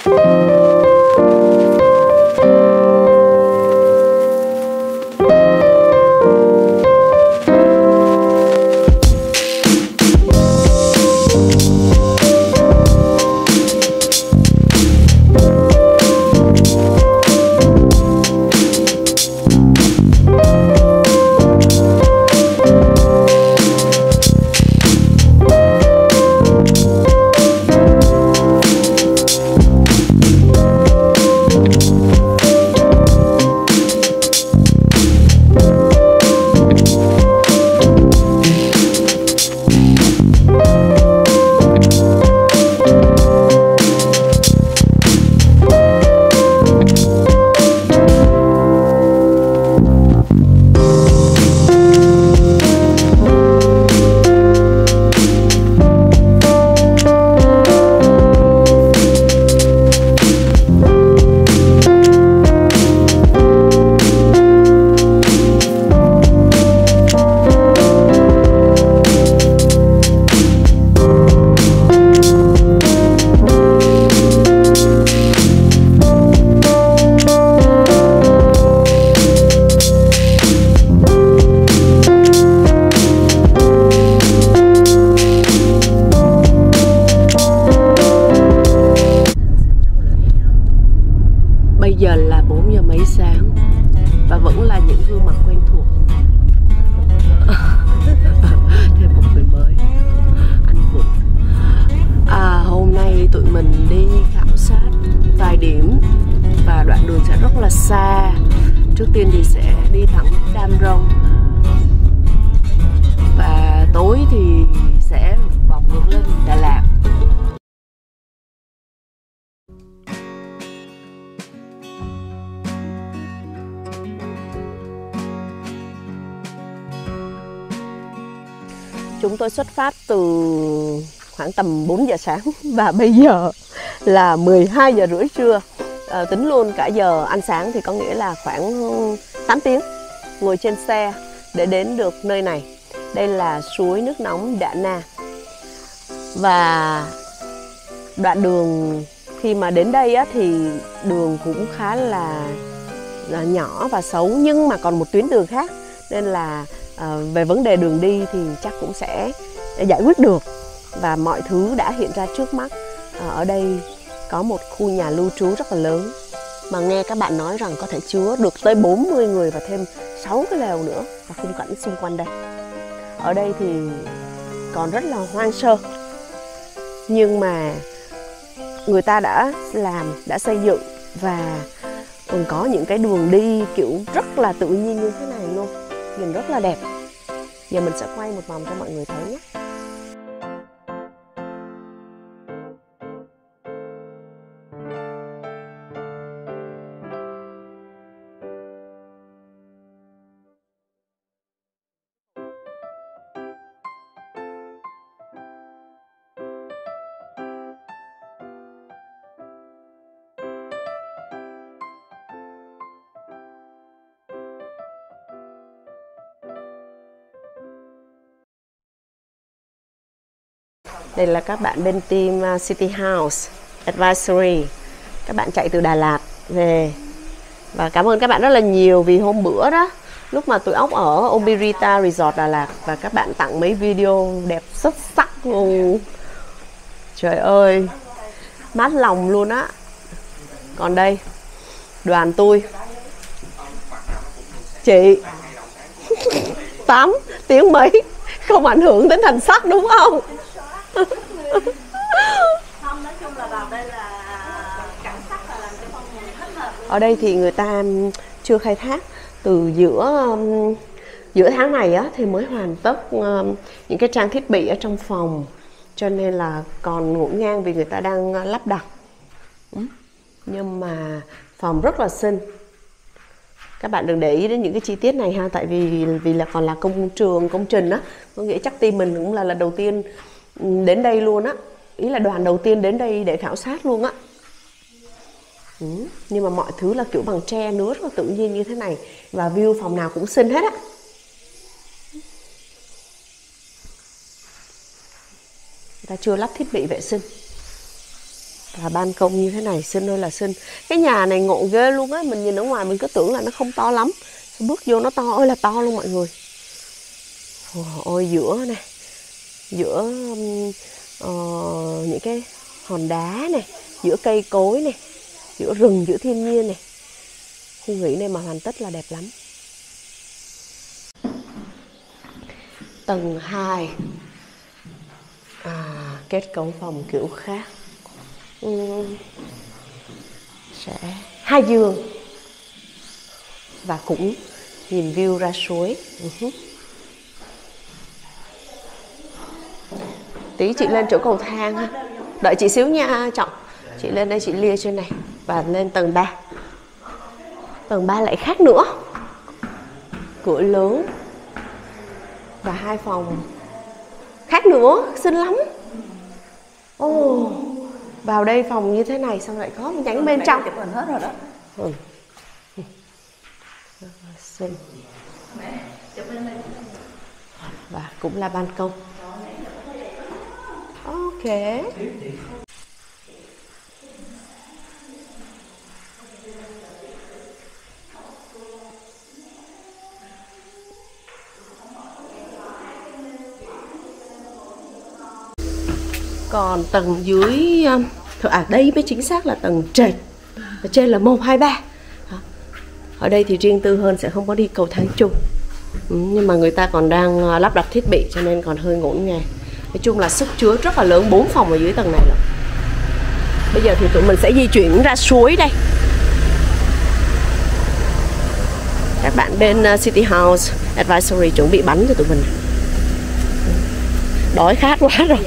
Trước tiên thì sẽ đi thẳng Đam Rông và tối thì sẽ vòng ngược lên Đà Lạt. Chúng tôi xuất phát từ khoảng tầm 4 giờ sáng và bây giờ là 12 giờ rưỡi trưa. Tính luôn cả giờ ăn sáng thì có nghĩa là khoảng 8 tiếng ngồi trên xe để đến được nơi này. Đây là suối nước nóng Đạ Na. Và đoạn đường khi mà đến đây á, thì đường cũng khá là nhỏ và xấu, nhưng mà còn một tuyến đường khác, nên là về vấn đề đường đi thì chắc cũng sẽ giải quyết được. Và mọi thứ đã hiện ra trước mắt. Ở đây có một khu nhà lưu trú rất là lớn, mà nghe các bạn nói rằng có thể chứa được tới 40 người và thêm 6 cái lều nữa, và khung cảnh xung quanh đây. Ở đây thì còn rất là hoang sơ, nhưng mà người ta đã xây dựng và còn có những cái đường đi kiểu rất là tự nhiên như thế này luôn, nhìn rất là đẹp. Giờ mình sẽ quay một vòng cho mọi người thấy nhé. Đây là các bạn bên team City House Advisory. Các bạn chạy từ Đà Lạt về. Và cảm ơn các bạn rất là nhiều vì hôm bữa đó, lúc mà tụi ốc ở Obirita Resort Đà Lạt, và các bạn tặng mấy video đẹp xuất sắc luôn. Trời ơi, mát lòng luôn á. Còn đây, đoàn tôi, chị 8 tiếng mấy, không ảnh hưởng đến thành sắc đúng không? Không, nói chung là vào đây là cảnh sắc là làm cho con người thích hợp. Ở đây thì người ta chưa khai thác, từ giữa tháng này á, thì mới hoàn tất những cái trang thiết bị ở trong phòng, cho nên là còn ngổn ngang vì người ta đang lắp đặt. Nhưng mà phòng rất là xinh. Các bạn đừng để ý đến những cái chi tiết này ha, tại vì là còn là công trình á, có nghĩa chắc team mình cũng là lần đầu tiên đến đây luôn á, ý là đoàn đầu tiên đến đây để khảo sát luôn á. Nhưng mà mọi thứ là kiểu bằng tre nứa rất là tự nhiên như thế này, và view phòng nào cũng xinh hết á. Người ta chưa lắp thiết bị vệ sinh. Và ban công như thế này, xinh ơi là xinh. Cái nhà này ngộ ghê luôn á, mình nhìn ở ngoài mình cứ tưởng là nó không to lắm, bước vô nó to ơi là to luôn mọi người. Ôi giữa này, giữa những cái hòn đá này, giữa cây cối này, giữa rừng, giữa thiên nhiên này, khu nghỉ này mà hoàn tất là đẹp lắm. Tầng 2, kết cấu phòng kiểu khác, sẽ 2 giường và cũng nhìn view ra suối. Tí chị lên chỗ cầu thang ha, đợi chị xíu nha Trọng. Chị lên đây chị lia trên này và lên tầng 3. Tầng 3 lại khác nữa, cửa lớn và 2 phòng khác nữa, xinh lắm. Vào đây phòng như thế này xong lại có một nhánh bên trong. Chụp hình hết rồi đó. Xinh. Và cũng là ban công. Ok. Còn tầng dưới, đây mới chính xác là tầng trệt. Ở trên là 1, 2, 3. Ở đây thì riêng tư hơn, sẽ không có đi cầu thang chung. Nhưng mà người ta còn đang lắp đặt thiết bị cho nên còn hơi ngổn ngang. Nói chung là sức chứa rất là lớn, 4 phòng ở dưới tầng này rồi. Bây giờ thì tụi mình sẽ di chuyển ra suối đây. Các bạn bên City House Advisory chuẩn bị bánh cho tụi mình. Đói khát quá rồi.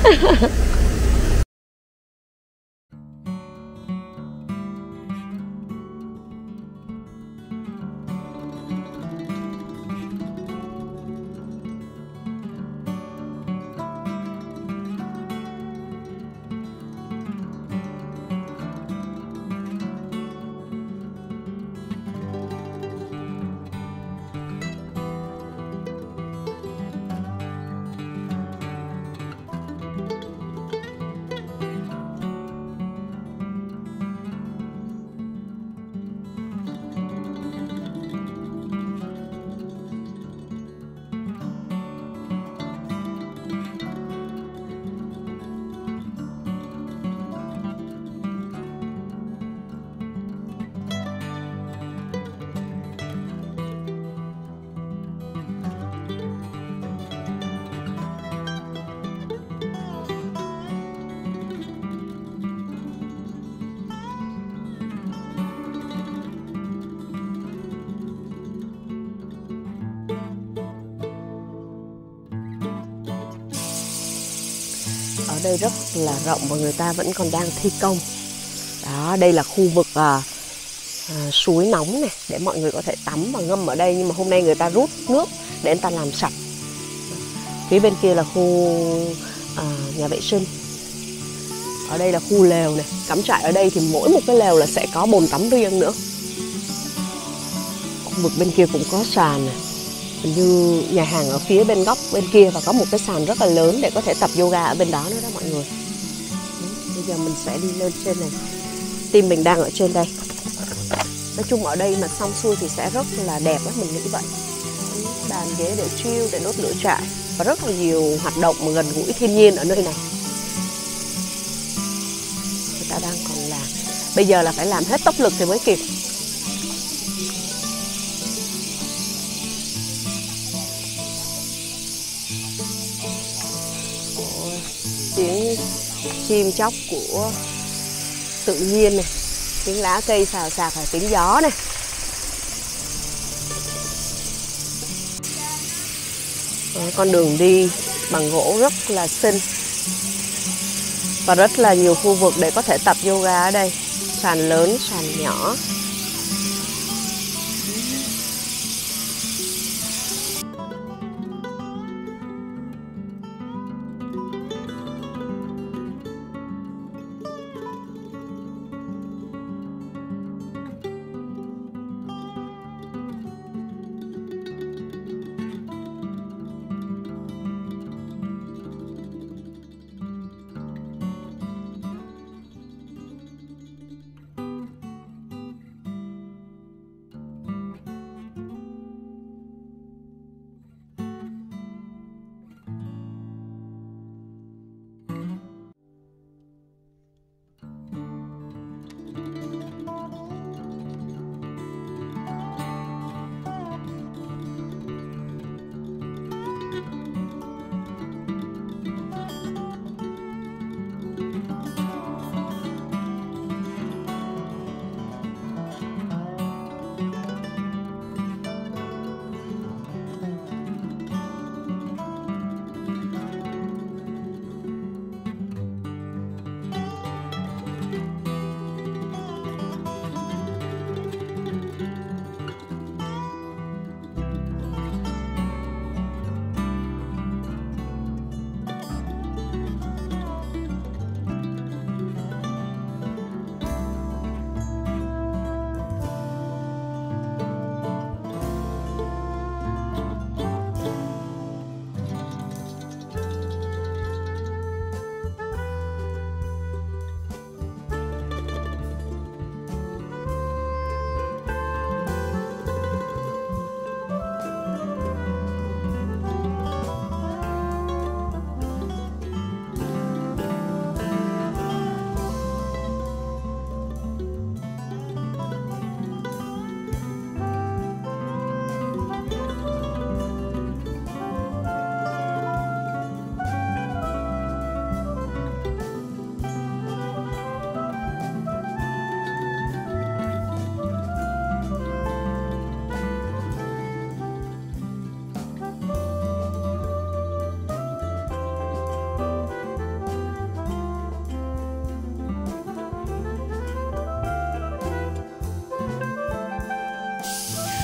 Ở đây rất là rộng và người ta vẫn còn đang thi công. Đó, đây là khu vực suối nóng này để mọi người có thể tắm và ngâm ở đây, nhưng mà hôm nay người ta rút nước để người ta làm sạch. Phía bên kia là khu nhà vệ sinh. Ở đây là khu lều này, cắm trại ở đây thì mỗi một cái lều là sẽ có bồn tắm riêng nữa. Khu vực bên kia cũng có sàn này. Hình như nhà hàng ở phía bên góc bên kia và có một cái sàn rất là lớn để có thể tập yoga ở bên đó nữa đó mọi người. Bây giờ mình sẽ đi lên trên này. Team mình đang ở trên đây. Nói chung ở đây mà xong xuôi thì sẽ rất là đẹp á, mình nghĩ vậy. Bàn ghế để chill, để đốt lửa trại và rất là nhiều hoạt động mà gần gũi thiên nhiên ở nơi này. Người ta đang còn làm. Bây giờ là phải làm hết tốc lực thì mới kịp. Tiếng chim chóc của tự nhiên này, tiếng lá cây xào xạc và tiếng gió này. Con đường đi bằng gỗ rất là xinh và rất là nhiều khu vực để có thể tập yoga ở đây. Sàn lớn, sàn nhỏ.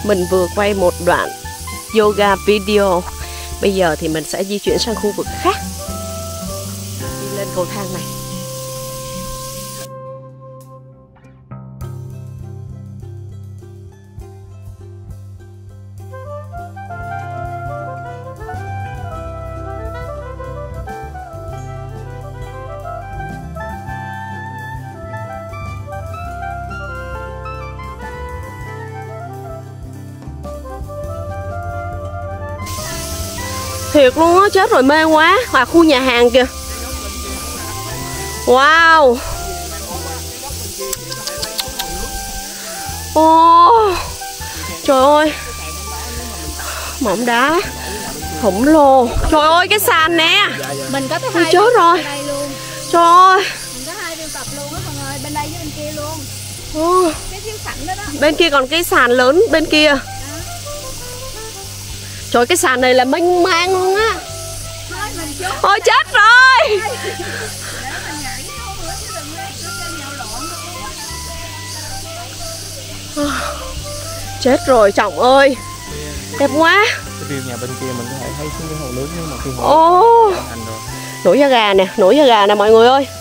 Mình vừa quay một đoạn yoga video. Bây giờ thì mình sẽ di chuyển sang khu vực khác. Đi lên cầu thang này. Thiệt luôn á, chết rồi, mê quá. Và khu nhà hàng kìa. Wow. Oh. Trời ơi. Mỏng đá khổng lồ. Trời ơi cái sàn nè. Mình có tới Ôi, hai chết rồi. ở đây luôn. Trời ơi. Mình có 2 biên tập luôn á mọi người, bên đây với bên kia luôn. Oh. Cái thiếu sẵn đó đó. Bên kia còn cái sàn lớn bên kia. Trời, cái sàn này là mênh mang luôn á. Thôi mình chốt. Ôi chết rồi. Để mình nhảy vô bữa chứ đừng lấy cứ cho nhào lộn. Chết rồi Trọng ơi. Đẹp quá. Cái view nhà bên kia mình có thể thấy xuống cái hồ nước, nhưng mà cái hồ Ô. nước thành rồi. Nổi da gà nè, nổi da gà nè mọi người ơi.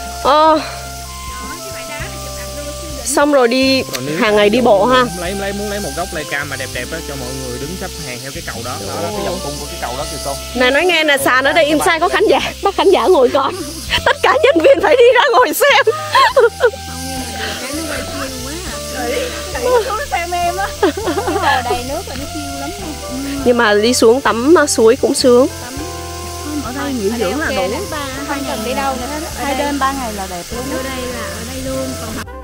Xong rồi đi hàng ngày đi bộ ha. Muốn lấy một góc cam mà đẹp đẹp đó cho mọi người đứng xếp hàng theo cái cầu đó. Đó là cái vòng cung của cái cầu đó kìa cô. Nè nói nghe nè, sàn ở đây inside có khán giả, bắt khán giả ngồi coi. Tất cả nhân viên phải đi ra ngồi xem. Xuống xem em á. Cái hồ đầy nước là nó chiêu lắm luôn. Nhưng mà đi xuống tắm suối cũng sướng. Ở đây nghỉ dưỡng là đủ. Không cần đi đâu nữa. 2 đêm 3 ngày là đẹp luôn. Ở đây luôn. Còn